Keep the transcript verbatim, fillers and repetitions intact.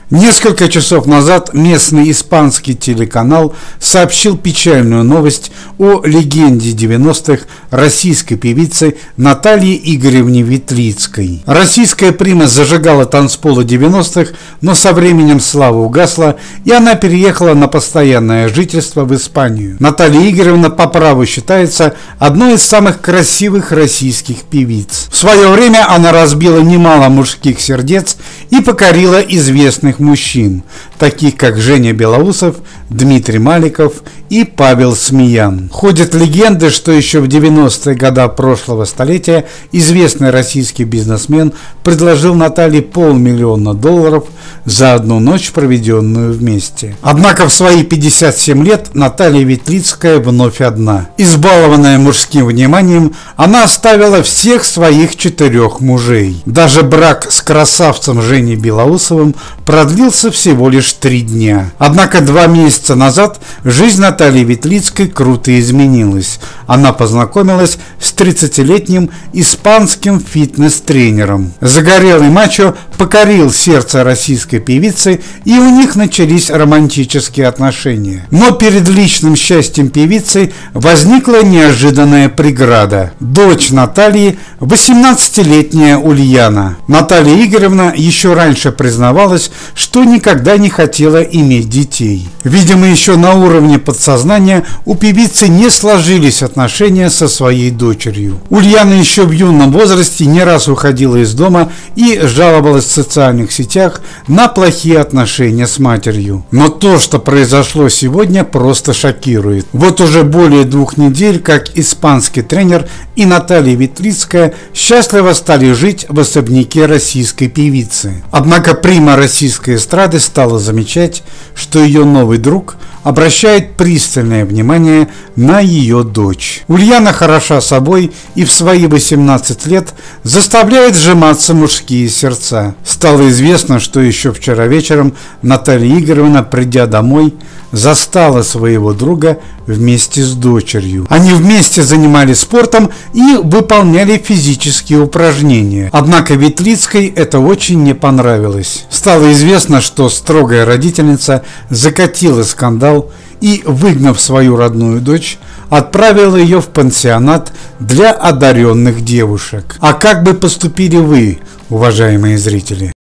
Несколько часов назад местный испанский телеканал сообщил печальную новость о легенде девяностых российской певице Наталье Игоревне Ветлицкой. Российская прима зажигала танцполы девяностых, но со временем слава угасла, и она переехала на постоянное жительство в Испанию. Наталья Игоревна по праву считается одной из самых красивых российских певиц. В свое время она разбила немало мужских сердец и покорила известных мужчин, таких как Женя Белоусов, Дмитрий Маликов и Павел Смеян. Ходят легенды, что еще в девяностые годы прошлого столетия известный российский бизнесмен предложил Наталье полмиллиона долларов за одну ночь, проведенную вместе. Однако в свои пятьдесят семь лет Наталья Ветлицкая вновь одна. Избалованная мужским вниманием, она оставила всех своих четырех мужей. Даже брак с красавцем Женей Белоусовым продлился всего лишь три дня. Однако два месяца назад жизнь Натальи Ветлицкой круто изменилась. Она познакомилась с тридцатилетним испанским фитнес-тренером. Загорелый мачо покорил сердце российской певицы, и у них начались романтические отношения. Но перед личным счастьем певицы возникла неожиданная преграда. Дочь Натальи, восемнадцатилетняя Ульяна. Наталья Игоревна еще раньше признавалась, что никогда не хотела иметь детей. Видимо, еще на уровне подсознания у певицы не сложились отношения со своей дочерью. Ульяна еще в юном возрасте не раз уходила из дома и жаловалась в социальных сетях на плохие отношения с матерью. Но то, что произошло сегодня, просто шокирует. Вот уже более двух недель, как испанский тренер и Наталья Ветлицкая счастливо стали жить в особняке российской певицы. Однако прима российской эстрады стала замечать, что ее новый друг обращает пристальное внимание на ее дочь. Ульяна хороша собой и в свои восемнадцать лет заставляет сжиматься мужские сердца. Стало известно, что еще вчера вечером Наталья Игоревна, придя домой, застала своего друга вместе с дочерью. Они вместе занимались спортом и выполняли физические упражнения. Однако Ветлицкой это очень не понравилось. Стало известно, что строгая родительница закатила скандал и, выгнав свою родную дочь, отправила ее в пансионат для одаренных девушек. А как бы поступили вы, уважаемые зрители?